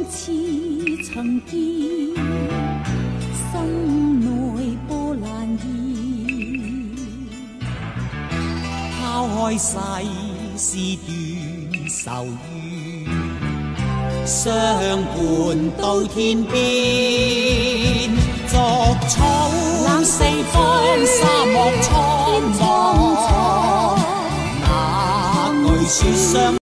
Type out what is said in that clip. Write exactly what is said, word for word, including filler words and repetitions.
似曾見，心內波瀾現。拋開世事斷愁怨，相伴到天邊。逐草四方，沙漠蒼茫，那句説相。